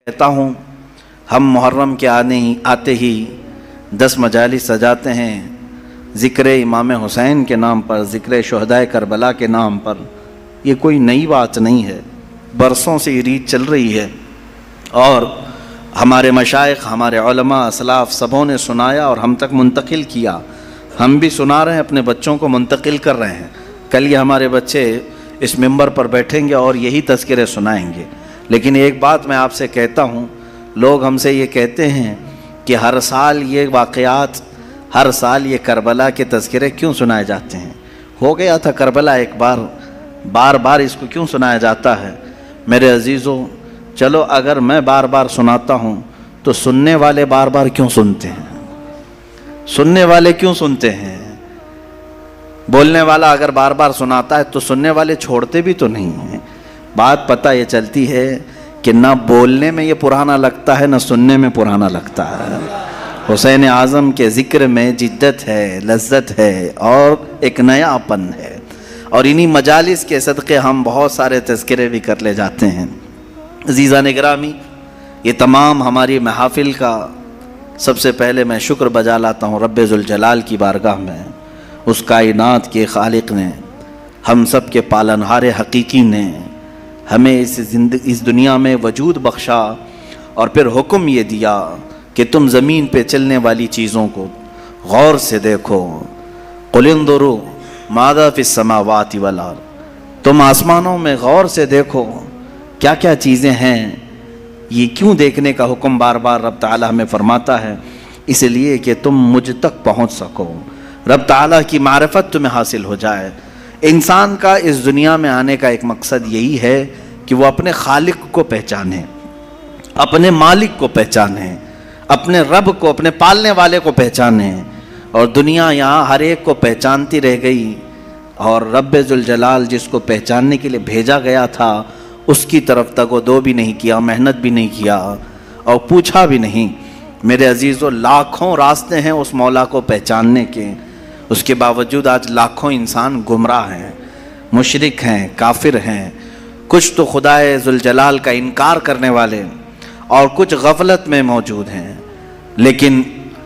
कहता हूँ हम मुहर्रम के आते ही 10 मजालिस सजाते हैं ज़िक्र इमाम हुसैन के नाम पर, ज़िक्र शुहदाए करबला के नाम पर। ये कोई नई बात नहीं है, बरसों से ये रीत चल रही है और हमारे मशाइख, हमारे उलमा, असलाफ सबों ने सुनाया और हम तक मुंतकिल किया। हम भी सुना रहे हैं, अपने बच्चों को मुंतकिल कर रहे हैं। कल ये हमारे बच्चे इस मिंबर पर बैठेंगे और यही तज़किरे सुनाएंगे। लेकिन एक बात मैं आपसे कहता हूँ, लोग हमसे ये कहते हैं कि हर साल ये वाक़यात, हर साल ये करबला के तज़किरे क्यों सुनाए जाते हैं। हो गया था करबला एक बार, बार बार इसको क्यों सुनाया जाता है। मेरे अजीज़ों, चलो अगर मैं बार बार सुनाता हूँ तो सुनने वाले बार बार क्यों सुनते हैं, सुनने वाले क्यों सुनते हैं। बोलने वाला अगर बार बार सुनाता है तो सुनने वाले छोड़ते भी तो नहीं हैं। बात पता ये चलती है कि ना बोलने में ये पुराना लगता है, ना सुनने में पुराना लगता है। हुसैन आज़म के ज़िक्र में जिद्दत है, लज्जत है और एक नयापन है। और इन्हीं मजालिस के सदक़े हम बहुत सारे तज़किरे भी कर ले जाते हैं। अज़ीज़ान गिरामी, ये तमाम हमारी महफ़िल का सबसे पहले मैं शुक्र बजा लाता हूँ रब्बे ज़ुल जलाल की बारगाह में। उस कायनात के खालिक ने, हम सब के पालनहार हकीकी ने हमें इस दुनिया में वजूद बख्शा और फिर हुक्म ये दिया कि तुम ज़मीन पे चलने वाली चीज़ों को गौर से देखो। कुल इंजुरू माज़ा फ़िस समावाति वल अर्ज़, तुम आसमानों में गौर से देखो क्या क्या चीज़ें हैं। ये क्यों देखने का हुक्म बार बार रब ताला हमें फरमाता है, इसलिए कि तुम मुझ तक पहुँच सको, रब ताला की मारिफत तुम्हें हासिल हो जाए। इंसान का इस दुनिया में आने का एक मकसद यही है कि वो अपने खालिक को पहचाने, अपने मालिक को पहचाने, अपने रब को, अपने पालने वाले को पहचाने। और दुनिया यहाँ हर एक को पहचानती रह गई और रब्बे ज़ुल जलाल जिसको पहचानने के लिए भेजा गया था उसकी तरफ तगोदो भी नहीं किया, मेहनत भी नहीं किया और पूछा भी नहीं। मेरे अजीज़ों, लाखों रास्ते हैं उस मौला को पहचानने के, उसके बावजूद आज लाखों इंसान गुमराह हैं, मुशरिक हैं, काफिर हैं। कुछ तो खुदाए ज़ुल जलाल का इनकार करने वाले और कुछ गफलत में मौजूद हैं। लेकिन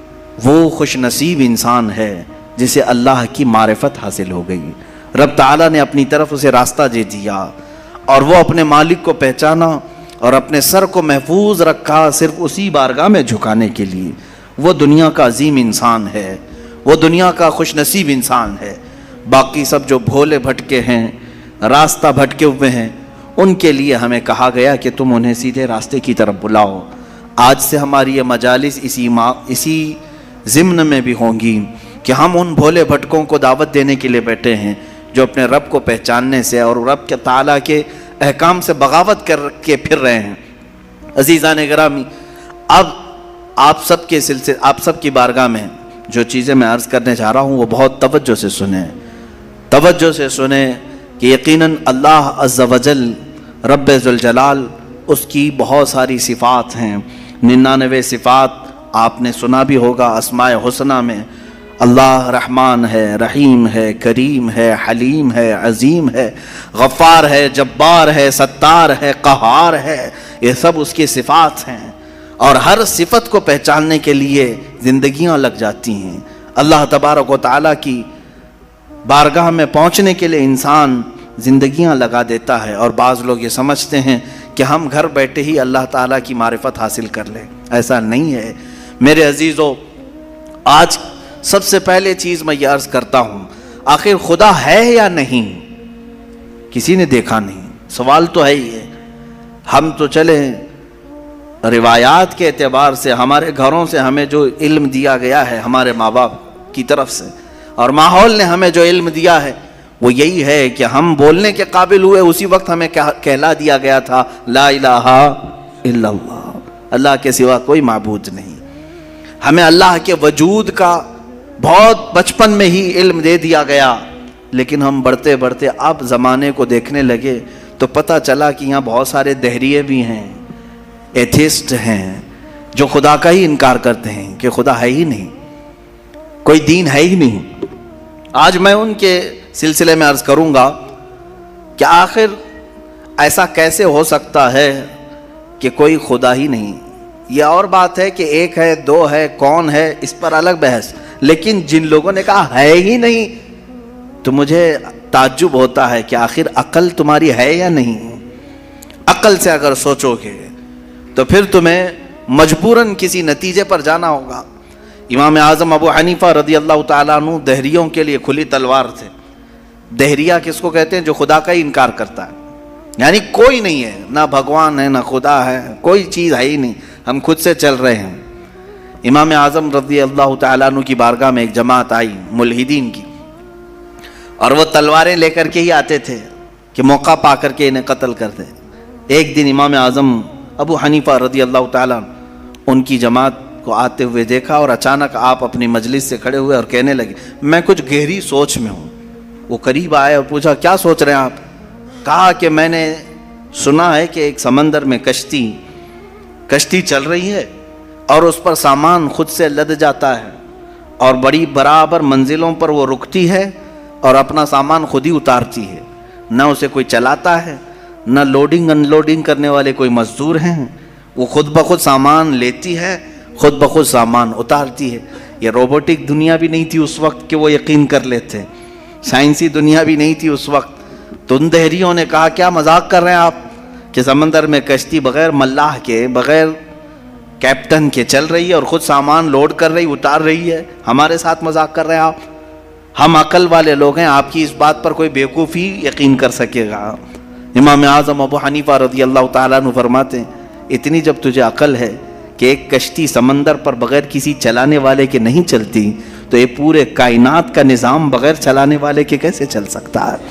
वो खुश नसीब इंसान है जिसे अल्लाह की मारिफत हासिल हो गई। रब ताला ने अपनी तरफ उसे रास्ता दे दिया और वो अपने मालिक को पहचाना और अपने सर को महफूज रखा सिर्फ उसी बारगाह में झुकाने के लिए। वो दुनिया का अजीम इंसान है, वो दुनिया का खुश नसीब इंसान है। बाकी सब जो भोले भटके हैं, रास्ता भटके हुए हैं, उनके लिए हमें कहा गया कि तुम उन्हें सीधे रास्ते की तरफ बुलाओ। आज से हमारी ये मजालिस इसी ज़िम्न में भी होंगी कि हम उन भोले भटकों को दावत देने के लिए बैठे हैं जो अपने रब को पहचानने से और रब के ताला के अहकाम से बगावत कर के फिर रहे हैं। अज़ीज़ान गिरामी, अब आप सब की बारगाह में जो चीज़ें मैं अर्ज़ करने जा रहा हूँ वो बहुत तवज्जो से सुने, तवज्जो से सुने कि यकीनन अल्लाह अज़्ज़ा वजल रब्बे ज़ुल जलाल, उसकी बहुत सारी सिफ़ात हैं। 99 सिफ़ात आपने सुना भी होगा। अस्माए हुस्ना में अल्लाह रहमान है, रहीम है, करीम है, हलीम है, अज़ीम है, गफ़ार है, जब्बार है, सत्तार है, क़हार है। ये सब उसकी सिफ़ात हैं और हर सिफत को पहचानने के लिए ज़िंदगियाँ लग जाती हैं। अल्लाह तबारक व तआला की बारगाह में पहुँचने के लिए इंसान ज़िंदगियाँ लगा देता है और बाज़ लोग ये समझते हैं कि हम घर बैठे ही अल्लाह ताला की मारिफत हासिल कर लें। ऐसा नहीं है मेरे अजीज़ों। आज सबसे पहले चीज़ मैं ये अर्ज़ करता हूँ, आखिर खुदा है या नहीं, किसी ने देखा नहीं। सवाल तो है ही है। हम तो चले रिवायात के एतबार से, हमारे घरों से हमें जो इल्म दिया गया है हमारे माँ बाप की तरफ से, और माहौल ने हमें जो इल्म दिया है वो यही है कि हम बोलने के काबिल हुए उसी वक्त हमें कहला दिया गया था ला इलाहा इल्लल्लाह, अल्लाह के सिवा कोई माबूद नहीं। हमें अल्लाह के वजूद का बहुत बचपन में ही इल्म दे दिया गया। लेकिन हम बढ़ते बढ़ते अब ज़माने को देखने लगे तो पता चला कि यहाँ बहुत सारे दहरिये भी हैं, एथिस्ट हैं, जो खुदा का ही इनकार करते हैं कि खुदा है ही नहीं, कोई दीन है ही नहीं। आज मैं उनके सिलसिले में अर्ज़ करूँगा कि आखिर ऐसा कैसे हो सकता है کہ کوئی خدا ہی نہیں. یہ اور بات ہے کہ ایک ہے، دو ہے، کون ہے، اس پر الگ بحث. لیکن جن لوگوں نے کہا ہے ہی نہیں، تو مجھے تعجب ہوتا ہے کہ آخر عقل تمہاری ہے یا نہیں. عقل سے اگر سوچو گے تو پھر تمہیں مجبوراً کسی نتیجے پر جانا ہوگا. امام اعظم ابو حنیفہ رضی اللہ تعالیٰ عنہ دہریوں کے لیے کھلی تلوار تھے. دہریہ کس کو کہتے ہیں؟ جو خدا کا ہی انکار کرتا ہے، یعنی کوئی نہیں ہے، نہ بھگوان ہے، نہ خدا ہے، کوئی چیز ہے ہی نہیں، ہم خود سے چل رہے ہیں. امام اعظم رضی اللہ تعالیٰ عنہ کی بارگاہ میں ایک جماعت آئی ملحدین کی، اور وہ تلواریں لے کر کے ہی آتے تھے کہ موقع پا کر کے انہیں قتل کر دیں. ایک دن امام اعظم ابو حنیفہ رضی اللہ تعالیٰ ان کی جماعت کو آتے ہوئے دیکھا، اور اچانک آپ اپنی مجلس سے کھڑے ہوئے اور کہنے لگے میں کچھ گہری سوچ میں ہوں. وہ قریب آئے اور پوچھا کیا سوچ رہے ہیں آپ؟ کہا کہ میں نے سنا ہے کہ ایک سمندر میں کشتی چل رہی ہے اور اس پر سامان خود سے لد جاتا ہے، اور بڑی برابر منزلوں پر وہ رکتی ہے اور اپنا سامان خود ہی اتارتی ہے. نہ اسے کوئی چلاتا ہے، نہ لوڈنگ ان لوڈنگ کرنے والے کوئی مزدور ہیں. وہ خود بخود سامان لیتی ہے، خود بخود سامان اتارتی ہے. یہ روبوٹک دنیا بھی نہیں تھی اس وقت کہ وہ یقین کر لیتے، سائنسی دنیا بھی نہیں تھی اس وقت. تو ان دہریوں نے کہا کیا مذاق کر رہے ہیں آپ کہ سمندر میں کشتی بغیر ملاح کے، بغیر کیپٹن کے چل رہی ہے اور خود سامان لوڈ کر رہی، اتار رہی ہے، ہمارے ساتھ مذاق کر رہے ہیں آپ؟ ہم عقل والے لوگ ہیں، آپ کی اس بات پر کوئی بیوقوفی یقین کر سکے گا؟ امام اعظم ابو حنیفہ رضی اللہ تعالیٰ عنہ فرماتے ہیں اتنی جب تجھے عقل ہے کہ ایک کشتی سمندر پر بغیر کسی چلانے والے کے نہیں چلتی، تو یہ پورے کائنات کا نظام بغیر چلانے والے کے کیسے چل سکتا ہے؟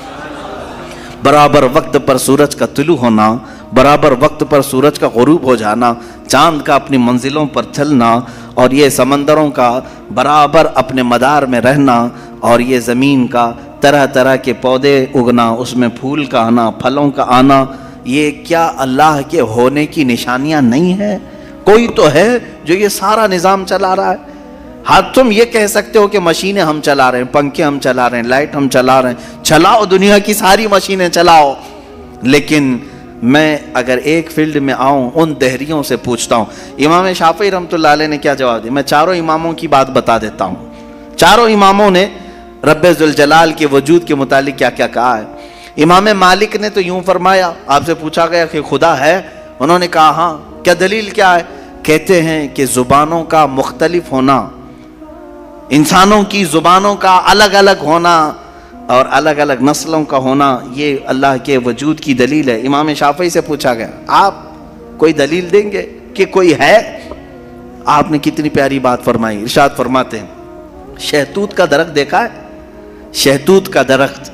برابر وقت پر سورج کا طلوع ہونا، برابر وقت پر سورج کا غروب ہو جانا، چاند کا اپنی منزلوں پر چلنا، اور یہ سمندروں کا برابر اپنے مدار میں رہنا، اور یہ زمین کا طرح طرح کے پودے اگنا، اس میں پھول کا آنا، پھلوں کا آنا، یہ کیا اللہ کے ہونے کی نشانیاں نہیں ہے؟ کوئی تو ہے جو یہ سارا نظام چلا رہا ہے. ہاں تم یہ کہہ سکتے ہو کہ مشینیں ہم چلا رہے ہیں، پنکھے ہم چلا رہے ہیں، لائٹ ہم چلا رہے ہیں، چلاؤ دنیا کی ساری مشینیں چلاؤ. لیکن میں اگر ایک فیلڈ میں آؤں، ان دہریوں سے پوچھتا ہوں. امام شافعی رحمۃ اللہ علیہ نے کیا جواب دیا؟ میں چاروں اماموں کی بات بتا دیتا ہوں. چاروں اماموں نے رب ذوالجلال کے وجود کے متعلق کیا کیا کہا ہے. امام مالک نے تو یوں فرمایا، آپ سے پوچھا گیا کہ خدا ہے، انہوں نے کہا ہاں. کیا دلیل کیا ہے؟ کہتے ہیں کہ زبانوں کا مختلف ہونا، انسانوں کی زبانوں کا الگ الگ ہونا اور الگ الگ نسلوں کا ہونا، یہ اللہ کے وجود کی دلیل ہے. امام شافعی سے پوچھا گیا آپ کوئی دلیل دیں گے کہ کوئی ہے؟ آپ نے کتنی پیاری بات فرمائی. ارشاد فرماتے ہیں شہتوت کا درخت دیکھا ہے؟ شہتوت کا درخت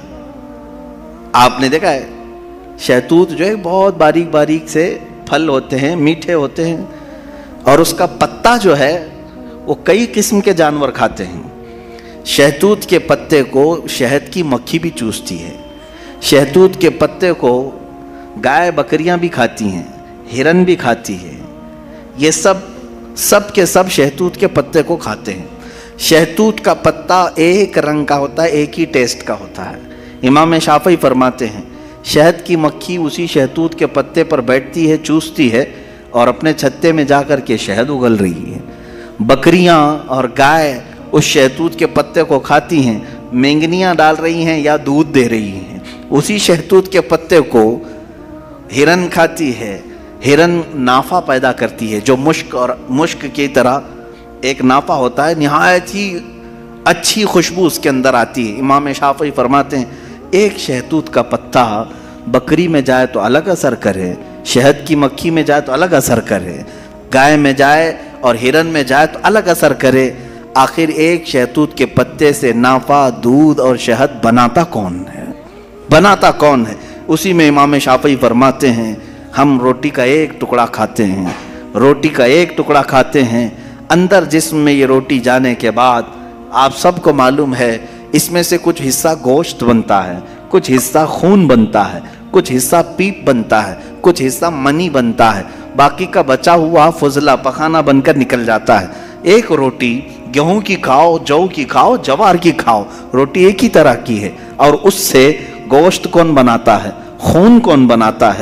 آپ نے دیکھا ہے؟ شہتوت جو ہے بہت باریک باریک سے پھل ہوتے ہیں، میٹھے ہوتے ہیں، اور اس کا پتا جو ہے وہ کئی قسم کے جانور کھاتے ہیں. شہتوت کے پتے کو شہد کی مکھی بھی چوستی ہے. شہتوت کے پتے کو گائے بکریاں بھی کھاتی ہیں، ہرن بھی کھاتی ہے. یہ سب کے سب شہتوت کے پتے کو کھاتے ہیں. شہتوت کا پتا ایک رنگ کا ہوتا ہے، ایک ہی ٹیسٹ کا ہوتا ہے. امام شافعی فرماتے ہیں شہد کی مکھی اسی شہتوت کے پتے پر بیٹھتی ہے، چوستی ہے، اور اپنے چھتے میں جا کر کے شہد اگل رہی ہے. بکریاں اور گائے اس شہتوت کے پتے کو کھاتی ہیں، مینگنیاں ڈال رہی ہیں یا دودھ دے رہی ہیں. اسی شہتوت کے پتے کو ہرن کھاتی ہے. ہرن نافع پیدا کرتی ہے جو مشک کی طرح ایک نافع ہوتا ہے، نہایت ہی اچھی خوشبو اس کے اندر آتی ہے. امام شافعی فرماتے ہیں ایک شہتوت کا پتا بکری میں جائے تو الگ اثر کرے، شہد کی مکھی میں جائے تو الگ اثر کرے، گائے میں جائے اور ہرن میں جائے تو الگ اثر کرے. آخر ایک شہتوت کے پتے سے نافع، دودھ اور شہد بناتا کون ہے؟ بناتا کون ہے؟ اسی میں امام شافعی فرماتے ہیں ہم روٹی کا ایک ٹکڑا کھاتے ہیں، روٹی کا ایک ٹکڑا کھاتے ہیں، اندر جسم میں یہ روٹی جانے کے بعد آپ سب کو معلوم ہے اس میں سے کچھ حصہ گوشت بنتا ہے، کچھ حصہ خون بنتا ہے، کچھ حصہ پیپ بنتا ہے، کچھ حصہ منی بنتا ہے، باقی کا بچا ہوا فضلہ پخانہ بن کر نکل جاتا ہے. ایک روٹی گیہوں کی کھاؤ، جو کی کھاؤ، جوار کی کھاؤ، روٹی ایک ہی طرح کی ہے. اور اس سے گوشت کون بناتا ہے، خون کون بناتا ہے،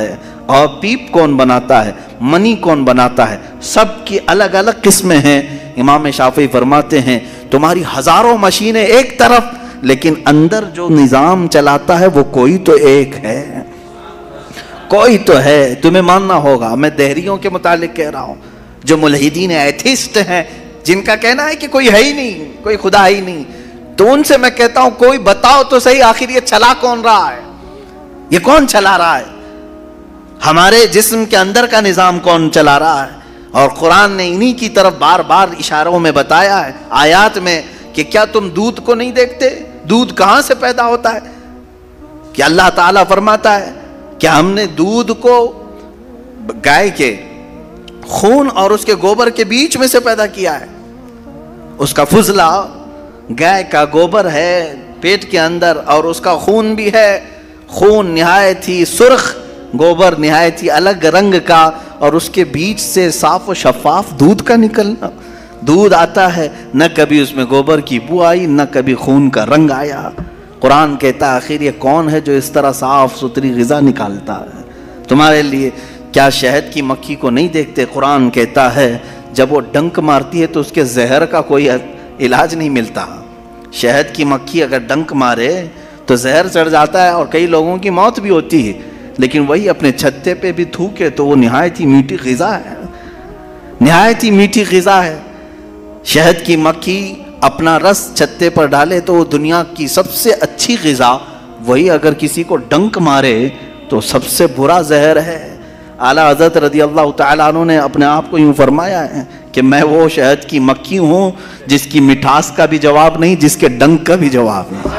اور پیپ کون بناتا ہے، منی کون بناتا ہے، سب کی الگ الگ قسمیں ہیں۔ امام شافعی فرماتے ہیں تمہاری ہزاروں مشینیں ایک طرف، لیکن اندر جو نظام چلاتا ہے وہ کوئی تو ایک ہے، کوئی تو ہے، تمہیں ماننا ہوگا۔ میں دہریوں کے متعلق کہہ رہا ہوں، جو ملحدین ایتھسٹ ہیں، جن کا کہنا ہے کہ کوئی ہے ہی نہیں، کوئی خدا ہی نہیں، تو ان سے میں کہتا ہوں کوئی بتاؤ تو صحیح آخر یہ چلا کون رہا ہے، یہ کون چلا رہا ہے، ہمارے جسم کے اندر کا نظام کون چلا رہا ہے؟ اور قرآن نے انہی کی طرف بار بار اشاروں میں بتایا ہے، آیات میں، کہ کیا تم دودھ کو نہیں دیکھتے؟ دودھ کہاں سے پیدا ہوتا ہے؟ کہ اللہ تعالیٰ فرماتا ہے کہ ہم نے دودھ کو گائے کے خون اور اس کے گوبر کے بیچ میں سے پیدا کیا ہے۔ اس کا فضلہ گائے کا گوبر ہے پیٹ کے اندر، اور اس کا خون بھی ہے، خون نہایت ہی سرخ، گوبر نہایت ہی الگ رنگ کا، اور اس کے بیچ سے صاف و شفاف دودھ کا نکلنا، دودھ آتا ہے، نہ کبھی اس میں گوبر کی بو آئی، نہ کبھی خون کا رنگ آیا۔ قرآن کہتا ہے آخر یہ کون ہے جو اس طرح صاف ستھری غذا نکالتا ہے تمہارے لیے؟ کیا شہد کی مکھی کو نہیں دیکھتے؟ قرآن کہتا ہے جب وہ ڈنک مارتی ہے تو اس کے زہر کا کوئی علاج نہیں ملتا۔ شہد کی مکھی اگر ڈنک مارے تو زہر چڑھ جاتا ہے اور کئی لوگوں کی موت بھی ہوتی ہے، لیکن وہی اپنے چھتے پہ بھی تھوکے تو وہ نہایت ہی میٹھی غذا ہے، نہایت ہی میٹھی غذا ہے۔ شہد کی مکھی اپنا رس چھتے پر ڈالے تو وہ دنیا کی سب سے اچھی غذا، وہی اگر کسی کو ڈنک مارے تو سب سے برا زہر ہے۔ اعلیٰ حضرت رضی اللہ تعالیٰ عنہ نے اپنے آپ کو یوں فرمایا ہے کہ میں وہ شہد کی مکھی ہوں جس کی مٹھاس کا بھی جواب نہیں، جس کے ڈنک کا بھی جواب نہیں۔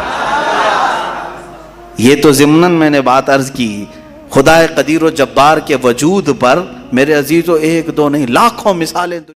یہ تو ضمناً میں نے بات عرض کی، خدا قدیر و جبار کے وجود پر میرے عزیزو ایک دو نہیں لاکھوں مثالیں